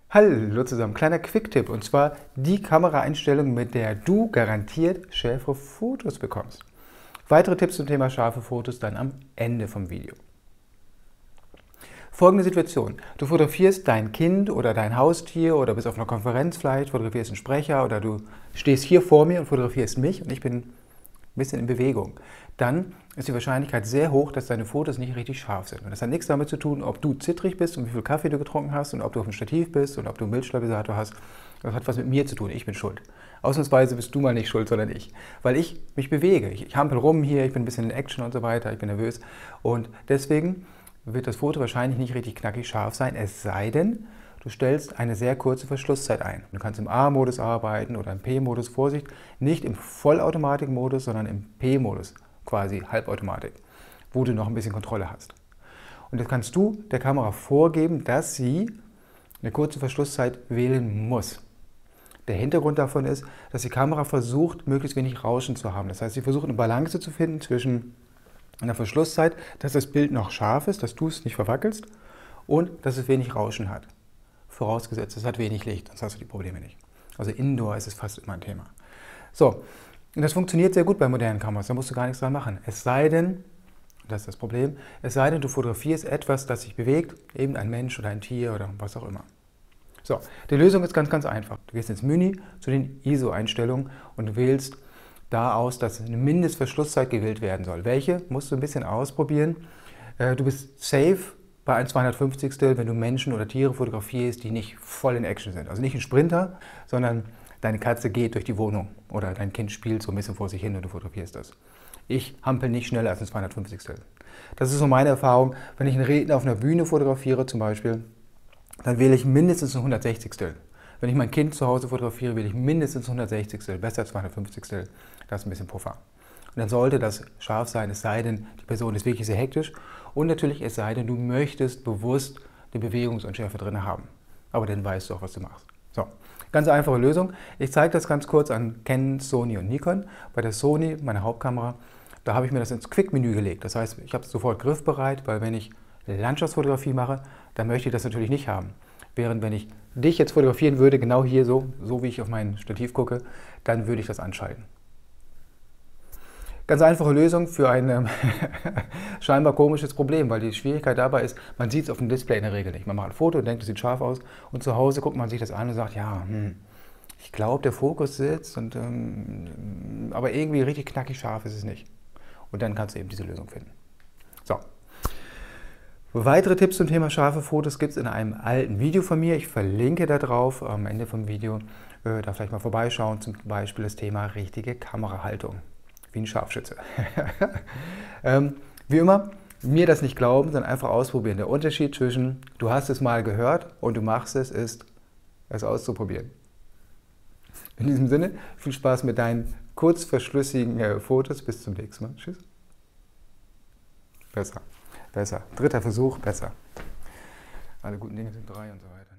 Hallo zusammen, kleiner Quick-Tipp und zwar die Kameraeinstellung, mit der du garantiert schärfere Fotos bekommst. Weitere Tipps zum Thema scharfe Fotos dann am Ende vom Video. Folgende Situation: Du fotografierst dein Kind oder dein Haustier oder bist auf einer Konferenz vielleicht, fotografierst einen Sprecher oder du stehst hier vor mir und fotografierst mich und ich bin ein bisschen in Bewegung. Dann ist die Wahrscheinlichkeit sehr hoch, dass deine Fotos nicht richtig scharf sind. Und das hat nichts damit zu tun, ob du zittrig bist und wie viel Kaffee du getrunken hast und ob du auf dem Stativ bist und ob du einen Bildstabilisator hast. Das hat was mit mir zu tun. Ich bin schuld. Ausnahmsweise bist du mal nicht schuld, sondern ich. Weil ich mich bewege. Ich hampel rum hier, ich bin ein bisschen in Action und so weiter, ich bin nervös. Und deswegen wird das Foto wahrscheinlich nicht richtig knackig scharf sein, es sei denn, du stellst eine sehr kurze Verschlusszeit ein. Du kannst im A-Modus arbeiten oder im P-Modus, Vorsicht, nicht im Vollautomatik-Modus, sondern im P-Modus, quasi Halbautomatik, wo du noch ein bisschen Kontrolle hast. Und das kannst du der Kamera vorgeben, dass sie eine kurze Verschlusszeit wählen muss. Der Hintergrund davon ist, dass die Kamera versucht, möglichst wenig Rauschen zu haben. Das heißt, sie versucht eine Balance zu finden zwischen einer Verschlusszeit, dass das Bild noch scharf ist, dass du es nicht verwackelst und dass es wenig Rauschen hat. Vorausgesetzt, es hat wenig Licht, sonst hast du die Probleme nicht. Also Indoor ist es fast immer ein Thema. So, und das funktioniert sehr gut bei modernen Kameras, da musst du gar nichts dran machen. Es sei denn, das ist das Problem, es sei denn, du fotografierst etwas, das sich bewegt, eben ein Mensch oder ein Tier oder was auch immer. So, die Lösung ist ganz, ganz einfach. Du gehst ins Menü zu den ISO-Einstellungen und wählst da aus, dass eine Mindestverschlusszeit gewählt werden soll. Welche musst du ein bisschen ausprobieren. Du bist safe bei 1/250, wenn du Menschen oder Tiere fotografierst, die nicht voll in Action sind. Also nicht ein Sprinter, sondern deine Katze geht durch die Wohnung oder dein Kind spielt so ein bisschen vor sich hin und du fotografierst das. Ich hampel nicht schneller als ein 250. Das ist so meine Erfahrung. Wenn ich einen Redner auf einer Bühne fotografiere zum Beispiel, dann wähle ich mindestens ein 160. Wenn ich mein Kind zu Hause fotografiere, wähle ich mindestens 160, besser 250, das ist ein bisschen Puffer. Und dann sollte das scharf sein, es sei denn, die Person ist wirklich sehr hektisch und natürlich es sei denn, du möchtest bewusst die Bewegungsunschärfe drin haben. Aber dann weißt du auch, was du machst. So, ganz einfache Lösung. Ich zeige das ganz kurz an Canon, Sony und Nikon. Bei der Sony, meiner Hauptkamera, da habe ich mir das ins Quick-Menü gelegt. Das heißt, ich habe es sofort griffbereit, weil wenn ich Landschaftsfotografie mache, dann möchte ich das natürlich nicht haben. Während wenn ich dich jetzt fotografieren würde, genau hier so wie ich auf mein Stativ gucke, dann würde ich das anschalten. Ganz einfache Lösung für ein scheinbar komisches Problem, weil die Schwierigkeit dabei ist, man sieht es auf dem Display in der Regel nicht. Man macht ein Foto und denkt, es sieht scharf aus und zu Hause guckt man sich das an und sagt, ja, ich glaube, der Fokus sitzt, aber irgendwie richtig knackig scharf ist es nicht. Und dann kannst du eben diese Lösung finden. So. Weitere Tipps zum Thema scharfe Fotos gibt es in einem alten Video von mir. Ich verlinke da drauf am Ende vom Video. Da vielleicht mal vorbeischauen, zum Beispiel das Thema richtige Kamerahaltung. Wie ein Scharfschütze. Wie immer, mir das nicht glauben, sondern einfach ausprobieren. Der Unterschied zwischen du hast es mal gehört und du machst es, ist es auszuprobieren. In diesem Sinne, viel Spaß mit deinen kurzverschlüssigen Fotos. Bis zum nächsten Mal. Tschüss. Besser. Besser. Dritter Versuch, besser. Alle guten Dinge sind drei und so weiter.